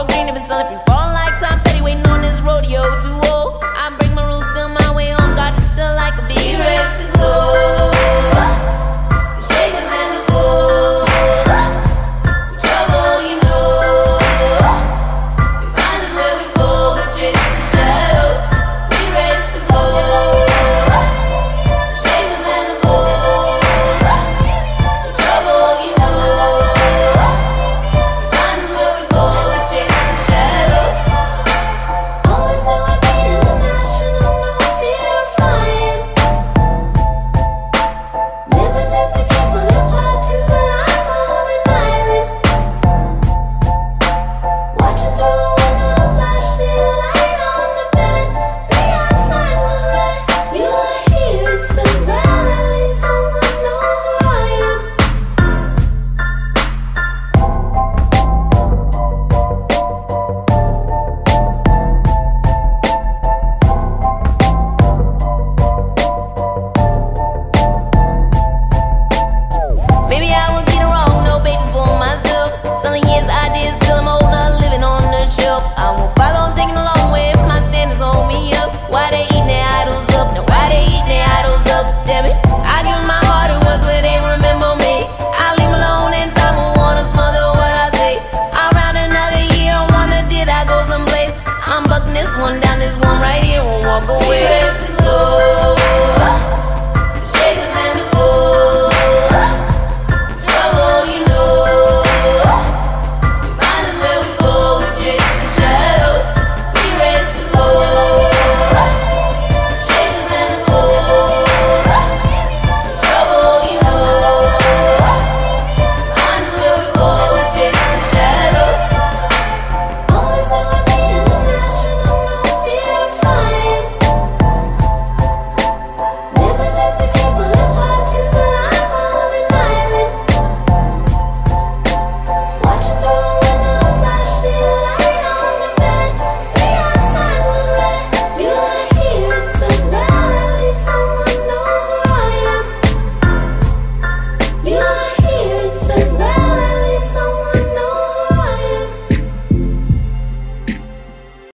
Coral green, they've been selling free falling like Tom Petty, waiting on this rodeo too old. I bring my rules, still my way home, God is still like a bee. He raised the glow, the shakers and the bulls. We trouble, you know. You find us where we go, but chase the shadow. We raise the glow, the shakers and the bulls. We trouble, you know. You find us where we go, but chase the shadow. Always know I've been international, no fear of flying. Limousines we keep on in parties when I'm on an island. Watching through a window, the flashing light on the bed. Neon sign was red. You are here, it says well. At least someone knows where I am. Maybe I would get it wrong, no patience for myself. Selling years, ideas, still I'm older, living on the shelf. I won't follow, I'm taking a long way if my standards hold me up. Why they eating their idols up? Now why they eating their idols up? Damn it, I give 'em my heart, it was where they remember me. I leave 'em alone and time will wanna smother what I say. I'll round another year, wonder did I go someplace? I'm bucking this one down, this one right here won't walk We away. raise